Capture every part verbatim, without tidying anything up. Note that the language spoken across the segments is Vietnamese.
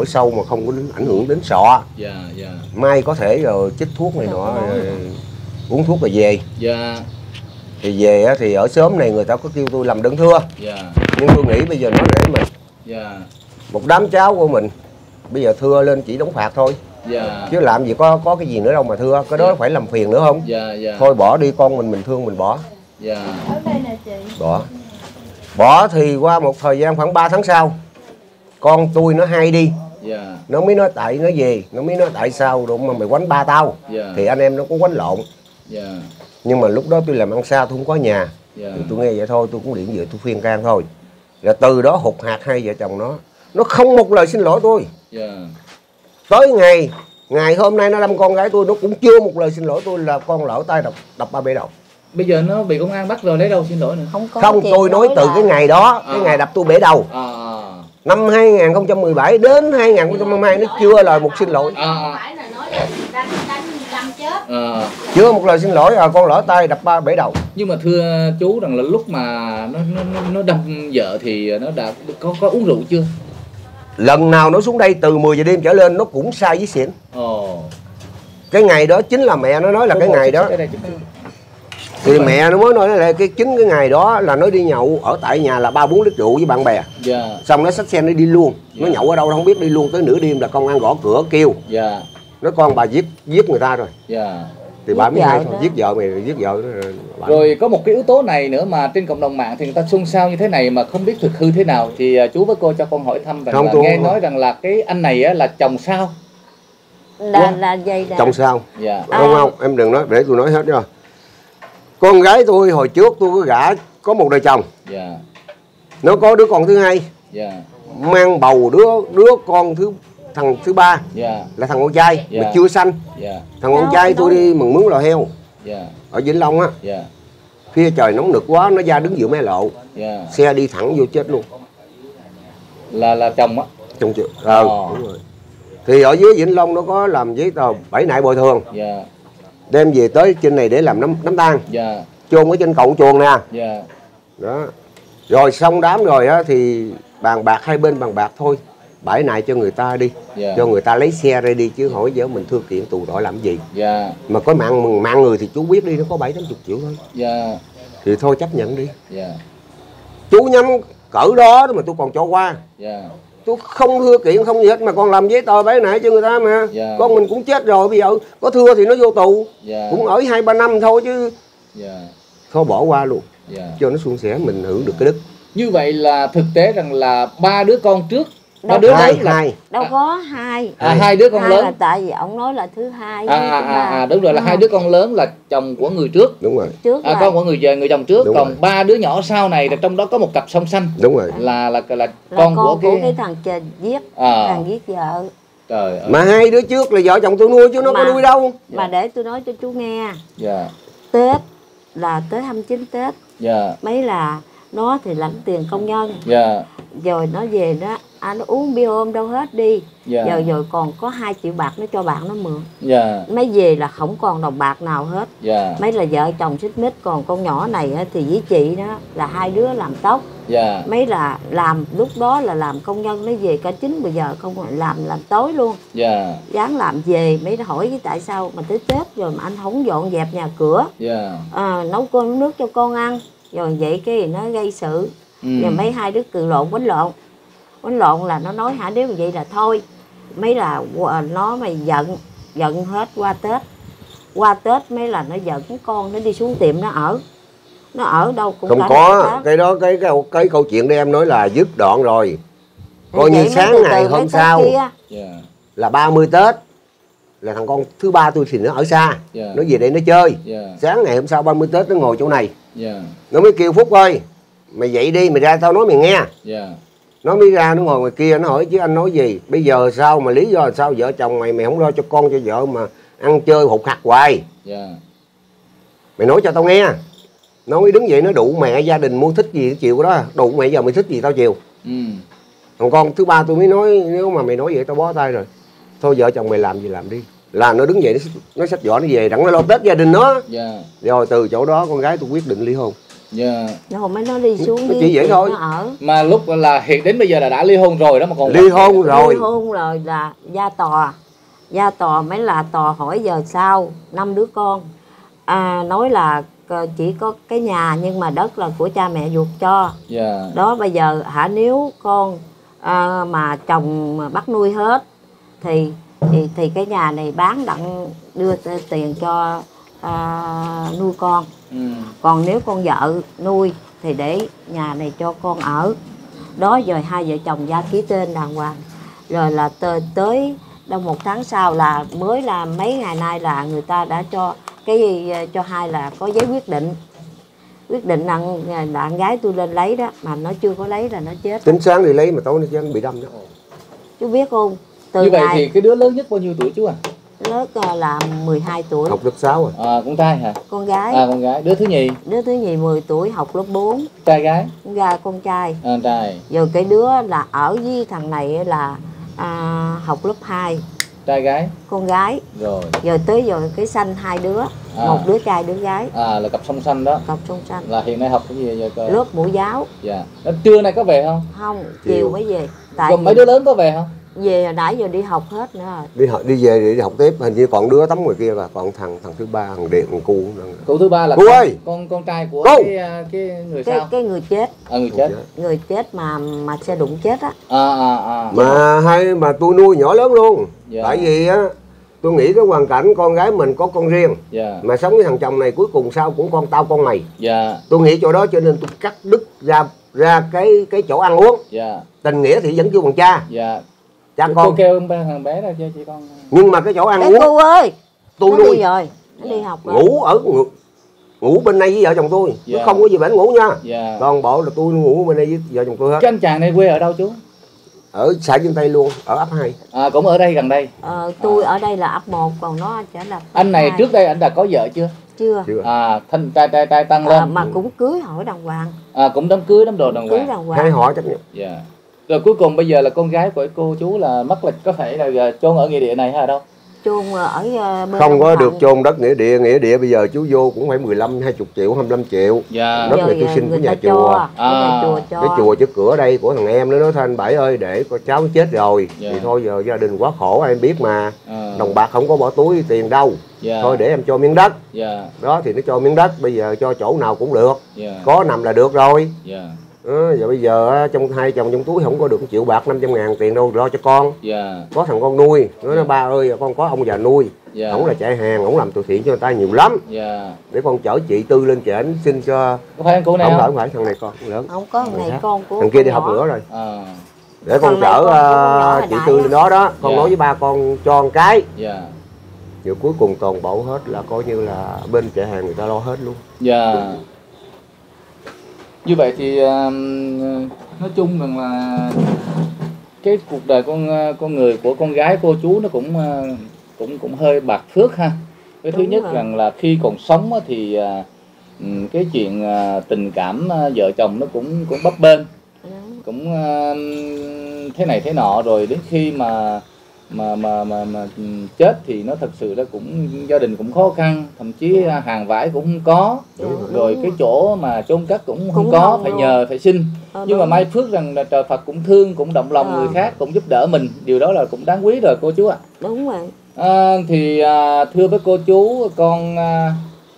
phổi sâu mà không có ảnh hưởng đến sọ. Dạ, dạ. Mai có thể rồi chích thuốc này nọ, uống thuốc rồi về. Dạ. Thì về á, thì ở xóm này người ta có kêu tôi làm đơn thưa. Dạ. Nhưng tôi nghĩ bây giờ nó để mình. Dạ. Một đám cháu của mình bây giờ thưa lên chỉ đóng phạt thôi. Dạ. Chứ làm gì có có cái gì nữa đâu mà thưa, cái đó dạ. phải làm phiền nữa không? Dạ, dạ. Thôi bỏ đi, con mình mình thương mình bỏ. Dạ. Bỏ. Bỏ thì qua một thời gian khoảng ba tháng sau, con tôi nó hay đi. Dạ. Nó mới nói tại nó về, nó mới nói tại sao rồi mà mày quánh ba tao. Dạ. Thì anh em nó cũng quánh lộn. Dạ. tôi Nhưng mà lúc đó tôi làm ăn xa, tôi không có nhà. Yeah. Thì tôi nghe vậy thôi, tôi cũng điện về tôi khuyên can thôi. Rồi từ đó hụt hạt hai vợ chồng nó. Nó không một lời xin lỗi tôi. Yeah. Tới ngày ngày hôm nay nó đâm con gái tôi, nó cũng chưa một lời xin lỗi tôi là con lỡ tay đập đập ba bể đầu. Bây giờ nó bị công an bắt rồi, lấy đâu xin lỗi nữa? Không, có không tôi nói từ là... cái ngày đó, à. cái ngày đập tôi bể đầu. À, à. Năm hai nghìn không trăm mười bảy đến hai nghìn không trăm hai mươi hai nó chưa lời một xin lỗi. À. À. Chưa một lời xin lỗi, à, con lỡ tay đập ba bể đầu. Nhưng mà thưa chú rằng là lúc mà nó nó nó đâm vợ thì nó đã có có uống rượu chưa? Lần nào nó xuống đây từ mười giờ đêm trở lên nó cũng say với xỉn. Ồ. Cái ngày đó chính là mẹ nó nói là Đúng cái ngày đó. Đây, thì Đúng mẹ nó mới nói là cái chính cái ngày đó là nó đi nhậu ở tại nhà là ba bốn lít rượu với bạn bè. Yeah. Xong nó xách xe nó đi luôn. Yeah. Nó nhậu ở đâu không biết, đi luôn tới nửa đêm là công an gõ cửa kêu. Yeah. Nói con bà giết giết người ta rồi. Yeah. Thì bà mới hay thôi, giết vợ mày rồi, giết vợ rồi. Rồi có một cái yếu tố này nữa mà trên cộng đồng mạng thì người ta xôn xao như thế này mà không biết thực hư thế nào, thì chú với cô cho con hỏi thăm rằng không, là tôi... nghe nói rằng là cái anh này á, là chồng sao? Là là vậy đó. Chồng sao? Dạ. Không à. Không, em đừng nói, để tôi nói hết rồi. Con gái tôi hồi trước tôi có gả có một đời chồng. Dạ. Nó có đứa con thứ hai. Dạ. Mang bầu đứa đứa con thứ thằng thứ ba. Yeah. Là thằng con trai. Yeah. Mà chưa sanh. Yeah. Thằng con trai tôi đi mừng mướn lò heo. Yeah. Ở Vĩnh Long á. Yeah. Phía trời nóng nực quá, nó ra đứng giữa mé lộ. Yeah. Xe đi thẳng vô chết luôn. Là là chồng á. Chồng chưa. Ờ, oh. Đúng rồi. Thì ở dưới Vĩnh Long nó có làm giấy tờ bảy nại bồi thường. Yeah. Đem về tới trên này để làm nắm nắm tang. Yeah. Chôn ở trên cầu chuồng nè. Yeah. Đó. Rồi xong đám rồi á thì bàn bạc, hai bên bàn bạc thôi. Bãi này cho người ta đi. Yeah. Cho người ta lấy xe ra đi, chứ hỏi giờ mình thương kiện tù tội làm gì. Yeah. Mà có mạng mạng người thì chú biết đi, nó có bảy tám chục triệu thôi. Yeah. Thì thôi chấp nhận đi. Yeah. Chú nhắm cỡ đó mà tôi còn cho qua. Yeah. Tôi không thưa kiện không gì hết mà còn làm giấy tờ bãi nại cho người ta mà. Yeah. Con mình cũng chết rồi, bây giờ có thưa thì nó vô tù. Yeah. Cũng ở hai ba năm thôi chứ. Yeah. Thôi bỏ qua luôn. Yeah. Cho nó suôn sẻ, mình hưởng được cái đức. Như vậy là thực tế rằng là ba đứa con trước. Đâu, đứa hai, là... hai. Đâu có hai. À, hai đứa con hai lớn. Là tại vì ông nói là thứ hai. À, à, à, à đúng rồi, là à. hai đứa con lớn là chồng của người trước. Đúng rồi. Trước à, con của người về người chồng trước. Đúng còn rồi. Ba đứa nhỏ sau này là trong đó có một cặp song sanh. Đúng rồi. Là là là, là, là con, con của, của cái... cái thằng trời giết, à. thằng giết vợ. Trời ơi. Mà hai đứa trước là vợ chồng tôi nuôi chứ nó mà, có nuôi đâu. Mà để tôi nói cho chú nghe. Dạ. Tết là tới hai mươi chín Tết. Dạ. Mấy là nó thì lãnh tiền công nhân. Dạ. Rồi nó về đó, à, nó uống bia ôm đâu hết đi. Dạ. Rồi rồi còn có hai triệu bạc nó cho bạn nó mượn. Dạ. Mấy về là không còn đồng bạc nào hết. Dạ. Mấy là vợ chồng xích mích, còn con nhỏ này thì với chị đó là hai đứa làm tóc. Dạ. Mấy là làm lúc đó là làm công nhân, nó về cả chín bây giờ không làm làm tối luôn. Dạ. Dám làm về, mấy nó hỏi với tại sao mà tới Tết rồi mà anh không dọn dẹp nhà cửa. Dạ. À, nấu cơm nấu nước cho con ăn. Rồi vậy cái nó gây sự. Ừ. Rồi mấy hai đứa cự lộn quánh lộn. Quánh lộn là nó nói hai đứa vậy là thôi. Mấy là nó mày giận, giận hết qua Tết. Qua Tết mấy là nó dẫn con nó đi xuống tiệm nó ở. Nó ở đâu cũng không có, cái đó cái, cái cái câu chuyện đây em nói là dứt đoạn rồi. Coi như sáng từ ngày từ hôm sau yeah. là ba mươi Tết là thằng con thứ ba tôi thì nó ở xa. Yeah. Nó về đây nó chơi. Yeah. Sáng ngày hôm sau ba mươi Tết nó ngồi chỗ này. Yeah. Nó mới kêu Phúc ơi, mày dậy đi, mày ra tao nói mày nghe. Yeah. Nó mới ra nó ngồi ngoài kia nó hỏi chứ anh nói gì. Bây giờ sao mà lý do sao vợ chồng mày mày không lo cho con cho vợ mà ăn chơi hụt hạt hoài. Yeah. Mày nói cho tao nghe. Nó mới đứng dậy nó đụ mẹ gia đình mua thích gì chiều đó. Đụ mẹ giờ mày thích gì tao chiều. Ừ. Còn con thứ ba tôi mới nói nếu mà mày nói vậy tao bó tay rồi. Thôi vợ chồng mày làm gì làm đi. Là nó đứng dậy nó, nó xách giỏ nó về đặng nó lo Tết gia đình nó. Yeah. Rồi từ chỗ đó con gái tôi quyết định ly hôn. Dạ. Rồi mới nó đi xuống nó chỉ vậy thôi. Nó ở. Mà lúc là hiện đến bây giờ là đã ly hôn rồi đó mà còn ly hôn rồi. Ly hôn rồi là gia tòa. Gia tòa mới là tòa hỏi giờ sao năm đứa con. À, nói là chỉ có cái nhà nhưng mà đất là của cha mẹ ruột cho. Yeah. Đó bây giờ hả nếu con à, mà chồng mà bắt nuôi hết thì thì thì cái nhà này bán đặng đưa tiền cho à, nuôi con. Ừ. Còn nếu con vợ nuôi thì để nhà này cho con ở. Đó rồi hai vợ chồng gia ký tên đàng hoàng. Rồi là tới, tới đâu một tháng sau là mới là mấy ngày nay là người ta đã cho cái cho hai là có giấy quyết định. Quyết định là bạn gái tôi lên lấy đó mà nó chưa có lấy là nó chết. Tính sáng đi lấy mà tối nó bị đâm đó. Chú biết không? Từ như vậy ngày... thì cái đứa lớn nhất bao nhiêu tuổi chú à? Lớp là mười hai tuổi. Học lớp sáu rồi. À, con trai hả? Con gái. À, con gái. Đứa thứ nhì? Đứa thứ nhì mười tuổi học lớp bốn. Trai gái? Ra con trai. À, trai. Rồi cái đứa là ở với thằng này là à, học lớp hai. Trai gái? Con gái. Rồi. Rồi tới rồi cái sanh hai đứa. À. Một đứa trai đứa gái. À, là cặp song sanh đó. Cặp song sanh. Là hiện nay học cái gì vậy cơ? Lớp mẫu giáo. Dạ. Đó, trưa nay có về không? Không, chiều, chiều mới về. Tại còn mấy đứa lớn có về không? Về nãy giờ đi học hết nữa rồi. Đi học đi về để đi học tiếp, hình như còn đứa tắm ngoài kia là còn thằng thằng thứ ba thằng Điện thằng cu. Cụ thứ ba là cu con, ơi. con con trai của Cu. cái cái người cái, sao? Cái người chết. À, người chết. Người chết mà mà xe đụng chết á. À à à. Mà hay mà tôi nuôi nhỏ lớn luôn. Dạ. Tại vì á tôi nghĩ cái hoàn cảnh con gái mình có con riêng. Dạ. Mà sống với thằng chồng này cuối cùng sao cũng con tao con mày. Dạ. Tôi nghĩ chỗ đó cho nên tôi cắt đứt ra ra cái cái chỗ ăn uống. Dạ. Tình nghĩa thì vẫn chưa bằng cha. Dạ. Cha con. Cô kêu thằng bé ra cho chị con. Nhưng mà cái chỗ ăn uống. Cô ơi. Tôi nó nuôi đi rồi. Nó đi học rồi. Ngủ ở ngủ, ngủ bên đây với vợ chồng tôi. Chứ yeah. không có gì bệnh ngủ nha. Yeah. Toàn bộ là tôi ngủ bên đây với vợ chồng tôi hết. Cái anh chàng này quê ở đâu chú? Ở xã Dương Tây luôn, ở ấp hai. À, cũng ở đây gần đây. Ờ, tôi à. ở đây là ấp một, còn nó sẽ là anh này hai. Trước đây anh đã có vợ chưa? Chưa. Chưa. À, thanh trai trai trai tăng lên. À, mà cũng cưới hỏi đàng hoàng. À, cũng đám cưới đám đồ đàng cưới hoàng. Đàng hoàng. Hai họ chấp nhận. Dạ. Yeah. Rồi cuối cùng bây giờ là con gái của cô chú là mất lịch, có thể là chôn ở nghĩa địa này hay ở đâu? Chôn ở bên không có được chôn đất nghĩa địa. Nghĩa địa bây giờ chú vô cũng phải mười lăm hai mươi triệu, hai mươi lăm triệu. Dạ. Đất này tôi xin của nhà chùa. À. Chùa cho. Cái chùa trước cửa đây của thằng em nó nói thôi anh Bảy ơi, để con cháu chết rồi. Dạ. Thì thôi giờ gia đình quá khổ em biết mà. À. Đồng bạc không có bỏ túi tiền đâu. Dạ. Thôi để em cho miếng đất. Dạ. Đó thì nó cho miếng đất, bây giờ cho chỗ nào cũng được. Dạ. Có nằm là được rồi. Dạ. Ừ, giờ bây giờ trong hai chồng trong túi không có được một triệu bạc, năm trăm ngàn tiền đâu lo cho con. Yeah. Có thằng con nuôi nó nói ba ơi con có ông già nuôi. Yeah. Ổng là chạy hàng, ổng làm từ thiện cho người ta nhiều lắm. Yeah. Để con chở chị Tư lên trển xin cho. Có phải cô này không? Không phải, thằng này con lớn. Không có thằng này à. Con của thằng kia đi học nữa rồi. À. Để con chở uh, chị Tư lên đó đó. Con yeah. nói với ba con cho một cái. Yeah. Rồi cuối cùng toàn bộ hết là coi như là bên chạy hàng người ta lo hết luôn. Dạ. Yeah. Như vậy thì uh, nói chung rằng là cái cuộc đời con con người của con gái cô chú nó cũng uh, cũng cũng hơi bạc phước ha. Cái thứ nhất rồi. Rằng là khi còn sống thì uh, cái chuyện uh, tình cảm uh, vợ chồng nó cũng cũng bấp bênh, cũng uh, thế này thế nọ, rồi đến khi mà mà mà mà, mà chết thì nó thật sự là cũng gia đình cũng khó khăn, thậm chí hàng vải cũng không có. Đúng rồi. Rồi cái chỗ mà chôn cất cũng không cũng có, không phải luôn. Nhờ phải xin. À, nhưng mà may phước rằng là trời Phật cũng thương, cũng động lòng à. Người khác, cũng giúp đỡ mình, điều đó là cũng đáng quý rồi cô chú ạ. À. Đúng rồi. À, thì à, thưa với cô chú, con à,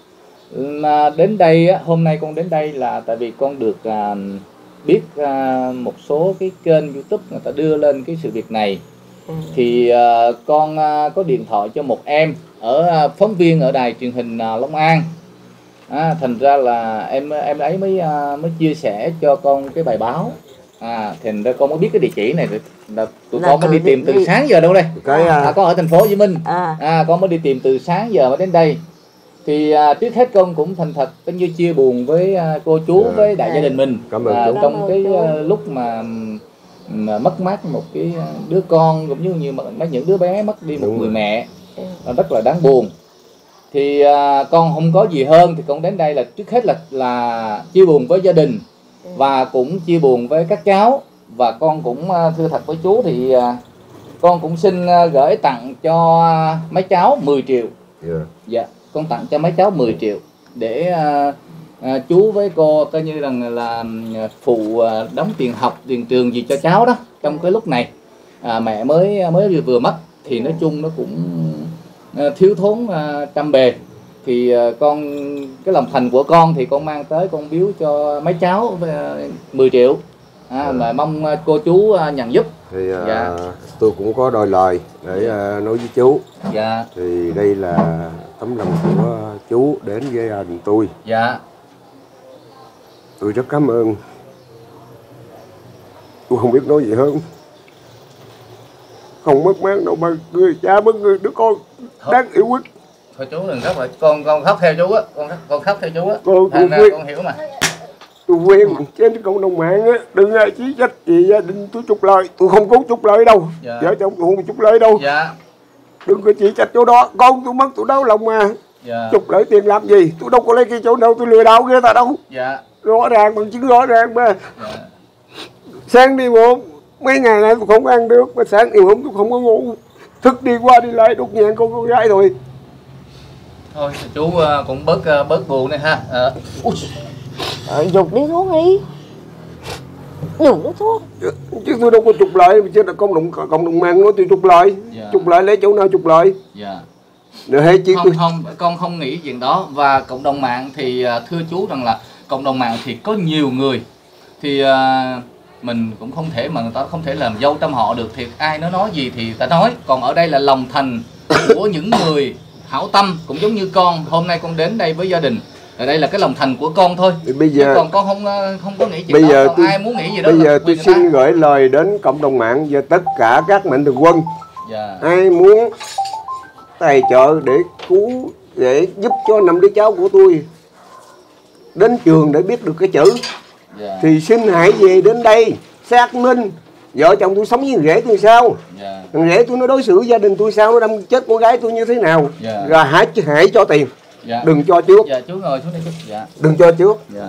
mà đến đây á, hôm nay con đến đây là tại vì con được à, biết à, một số cái kênh YouTube người ta đưa lên cái sự việc này. Ừ. Thì uh, con uh, có điện thoại cho một em ở uh, phóng viên ở đài truyền hình uh, Long An. À, thành ra là em em ấy mới uh, mới chia sẻ cho con cái bài báo. À, thành ra con mới biết cái địa chỉ này, là tụi là con mới đi tìm đi. Từ sáng giờ đâu đây. Cái, uh... à, con ở thành phố Hồ Chí Minh. À. À, con mới đi tìm từ sáng giờ mới đến đây. Thì uh, trước hết con cũng thành thật coi như chia buồn với uh, cô chú, à. Với đại gia đình mình. Cảm ơn uh, trong cái uh, lúc mà mà mất mát một cái đứa con, cũng như như mấy những đứa bé mất đi một Đúng người rồi. Mẹ, nó rất là đáng buồn. Thì à, con không có gì hơn thì con đến đây là trước hết là là chia buồn với gia đình và cũng chia buồn với các cháu. Và con cũng thưa thật với chú thì à, con cũng xin gửi tặng cho mấy cháu mười triệu. Yeah. Dạ, con tặng cho mấy cháu mười triệu để à, à, chú với cô coi như rằng là phụ đóng tiền học, tiền trường gì cho cháu đó trong cái lúc này à, mẹ mới mới vừa, vừa mất thì nói chung nó cũng à, thiếu thốn à, trăm bề. Thì à, con cái lòng thành của con thì con mang tới con biếu cho mấy cháu à, mười triệu à, mà mong à, cô chú à, nhận giúp. Thì à, dạ. tôi cũng có đôi lời để à, nói với chú. Dạ. Thì đây là tấm lòng của chú đến với gia đình tôi. Dạ. Tôi rất cảm ơn. Tôi không biết nói gì hơn. Không mất mát đâu mà người cha mất người đứa con đáng yêu nhất. Thôi chú đừng khóc, con con khóc theo chú á, con con khóc theo chú á. Con, con, quen, con hiểu mà. Tôi quen trên cộng đồng mạng á, đừng ai chỉ trách gì gia đình tôi trục lợi, tôi không có trục lợi đâu. Dạ. Vợ chồng tôi không trục lợi đâu. Dạ. Đừng có chỉ trách chỗ đó, con tôi mất tôi đau lòng mà. Dạ. Trục lợi tiền làm gì? Tôi đâu có lấy cái chỗ đâu tôi lừa đảo người ta đâu. Dạ. Rõ ràng bằng chứng rõ ràng mà. Dạ. Sáng đi muộn, mấy ngày nay tôi không ăn được, mà sáng đi muộn tôi không có ngủ, thức đi qua đi lại đột nhàng con con gái thôi. Thôi chú cũng bớt bớt buồn này ha. À. Ờ, dục đi thuốc đi. Dục đi thuốc. Chứ, chứ tôi đâu có trục lợi, chứ là cộng đồng cộng đồng mạng nói tôi trục lợi. Dạ. Trục lợi lấy chỗ nào trục lợi? Dạ. Được hay chứ không tôi... không con không nghĩ chuyện đó. Và cộng đồng mạng thì thưa chú rằng là cộng đồng mạng thì có nhiều người thì uh, mình cũng không thể mà người ta không thể làm dâu trăm họ được, thì ai nó nói gì thì ta nói. Còn ở đây là lòng thành của những người hảo tâm, cũng giống như con hôm nay con đến đây với gia đình, ở đây là cái lòng thành của con thôi. Bây giờ chứ còn con không không có nghĩ chuyện bây đó. giờ Còn tôi, ai muốn nghĩ gì đó bây giờ tôi xin ta. gửi lời đến cộng đồng mạng và tất cả các mạnh thường quân. Dạ. Ai muốn tài trợ để cứu, để giúp cho năm đứa cháu của tôi đến trường để biết được cái chữ. Dạ. Thì xin hãy về đến đây xác minh vợ chồng tôi sống với thằng rể tôi sao. Dạ. Thằng rể tôi nó đối xử với gia đình tôi sao, nó đâm chết con gái tôi như thế nào. Dạ. Rồi hãy hãy cho tiền. Dạ. Đừng cho trước. Dạ chú ngồi xuống đây chút. Dạ. Đừng cho trước. Dạ.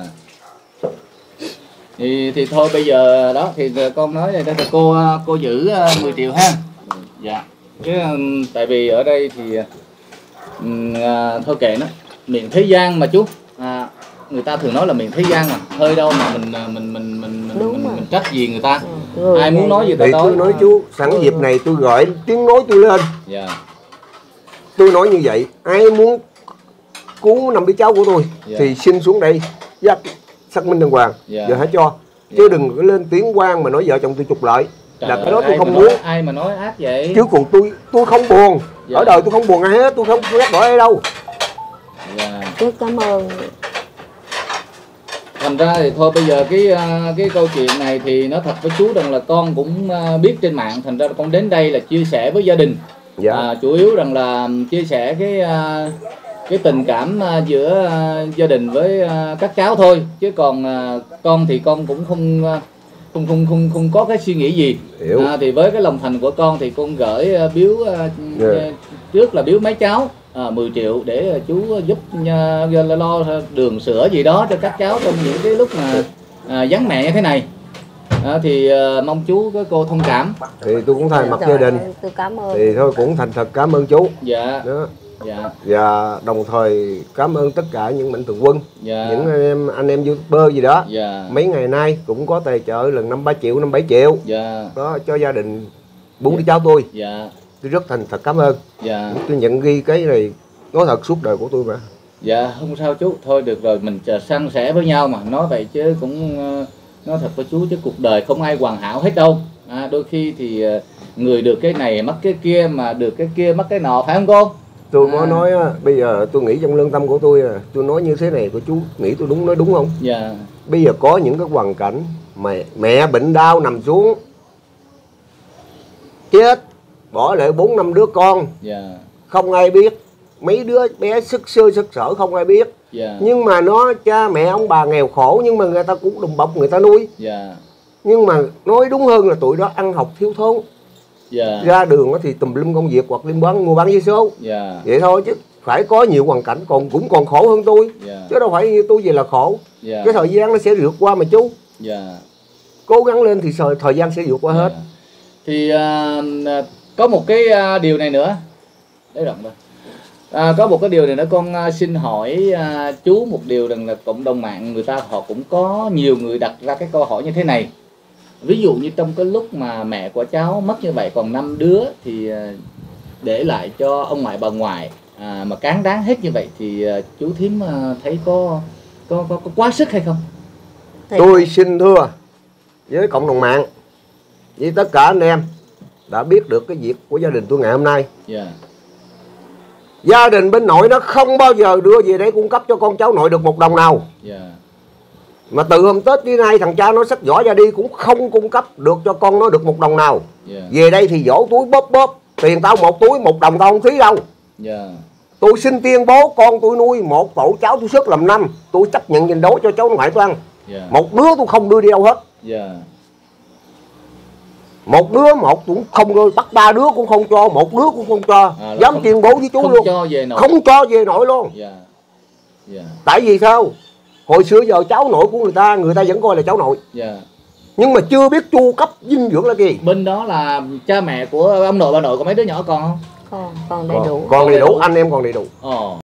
Thì thì thôi bây giờ đó thì con nói đây đây là cô cô giữ mười triệu ha. Dạ. Chứ tại vì ở đây thì à, thôi kệ nó, miền thế gian mà chú. À, người ta thường nói là miền thế gian mà, hơi đâu mà mình mình mình mình mình, mình, mình trách gì người ta. Ừ. Ai muốn nói gì ta thì nói. tôi nói chú, sẵn ừ. dịp này tôi gọi tiếng nói tôi lên. Dạ. Tôi nói như vậy, ai muốn cứu năm đứa cháu của tôi dạ. thì xin xuống đây dắt xác minh đàng hoàng. Dạ. Giờ hãy cho. Dạ. Chứ đừng có lên tiếng quan mà nói vợ chồng tôi trục lợi. Trời là ơi, cái đó tôi không muốn. muốn. Ai mà nói ác vậy? Chứ còn tôi tôi không buồn. Dạ. Ở đời tôi không buồn ai hết, tôi không ghét bỏ ai đâu. Dạ. Tôi cảm ơn. Thành ra thì thôi bây giờ cái cái câu chuyện này thì nói thật với chú rằng là con cũng biết trên mạng, thành ra con đến đây là chia sẻ với gia đình. Dạ. À, chủ yếu rằng là chia sẻ cái cái tình cảm giữa gia đình với các cháu thôi, chứ còn con thì con cũng không không không không không có cái suy nghĩ gì. À, thì với cái lòng thành của con thì con gửi biếu yeah. trước là biếu mấy cháu à, mười triệu để chú giúp uh, lo đường sữa gì đó cho các cháu trong những cái lúc mà uh, vắng mẹ như thế này. À, thì uh, mong chú với cô thông cảm. Thì tôi cũng thay mặt gia đình. Tôi cảm ơn. Thì thôi cũng thành thật cảm ơn chú. Dạ. Đó. Dạ. Và đồng thời cảm ơn tất cả những mạnh thường quân, dạ. những anh em anh em youtuber gì đó. Dạ. Mấy ngày nay cũng có tài trợ lần năm ba triệu, năm bảy triệu. Dạ. Đó cho gia đình bốn đứa cháu tôi. Dạ. Tôi rất thành thật cảm ơn. Dạ. Tôi nhận ghi cái này nói thật suốt đời của tôi mà. Dạ không sao chú, thôi được rồi, mình san sẻ với nhau mà, nói vậy chứ cũng nói thật với chú chứ cuộc đời không ai hoàn hảo hết đâu. À, đôi khi thì người được cái này mất cái kia, mà được cái kia mất cái nọ, phải không cô? Tôi có à. nói á, bây giờ tôi nghĩ trong lương tâm của tôi, à, tôi nói như thế này của chú nghĩ tôi đúng nói đúng không? Dạ. Bây giờ có những cái hoàn cảnh mẹ mẹ bệnh đau nằm xuống chết, bỏ lại bốn năm đứa con, dạ. không ai biết, mấy đứa bé sức sơ sức sở không ai biết, dạ. nhưng mà nó cha mẹ ông bà nghèo khổ nhưng mà người ta cũng đùm bọc người ta nuôi, dạ. nhưng mà nói đúng hơn là tụi đó ăn học thiếu thốn. Yeah. Ra đường thì tùm lum công việc hoặc liên bán mua bán giấy số. Yeah. Vậy thôi, chứ phải có nhiều hoàn cảnh còn cũng còn khổ hơn tôi. Yeah. Chứ đâu phải như tôi về là khổ. Yeah. Cái thời gian nó sẽ vượt qua mà chú. Yeah. Cố gắng lên thì thời, thời gian sẽ vượt qua yeah. hết. Thì uh, có một cái uh, điều này nữa. Đấy rộng thôi. À, có một cái điều này nữa con xin hỏi à, chú một điều rằng là cộng đồng mạng người ta họ cũng có nhiều người đặt ra cái câu hỏi như thế này. Ví dụ như trong cái lúc mà mẹ của cháu mất như vậy còn năm đứa thì à, để lại cho ông ngoại bà ngoại à, mà cán đáng hết như vậy thì à, chú Thím à, thấy có, có có có quá sức hay không? Thì... Tôi xin thưa với cộng đồng mạng, với tất cả anh em đã biết được cái việc của gia đình tôi ngày hôm nay. Yeah. Gia đình bên nội nó không bao giờ đưa về để cung cấp cho con cháu nội được một đồng nào. Yeah. Mà từ hôm Tết đến nay thằng cha nó xách giỏ ra đi cũng không cung cấp được cho con nó được một đồng nào. Yeah. Về đây thì vỗ túi bóp bóp, tiền tao một túi một đồng tao không phí đâu. Yeah. Tôi xin tuyên bố con tôi nuôi một tổ cháu tôi sức làm năm, tôi chấp nhận nhìn đối cho cháu ngoại tôi ăn. Yeah. Một đứa tôi không đưa đi đâu hết. Yeah. Một đứa một cũng không đưa, bắt ba đứa cũng không cho, một đứa cũng không cho. À, dám tuyên bố với chú không luôn, cho về nội. Không cho về nội luôn. Yeah. Yeah. Tại vì sao? Hồi xưa giờ cháu nội của người ta, người ta vẫn coi là cháu nội. Yeah. Nhưng mà chưa biết chu cấp dinh dưỡng là gì. Bên đó là cha mẹ của ông nội bà nội có mấy đứa nhỏ còn không? Còn, còn đầy đủ. Còn đầy đủ, anh em còn đầy đủ. Ờ.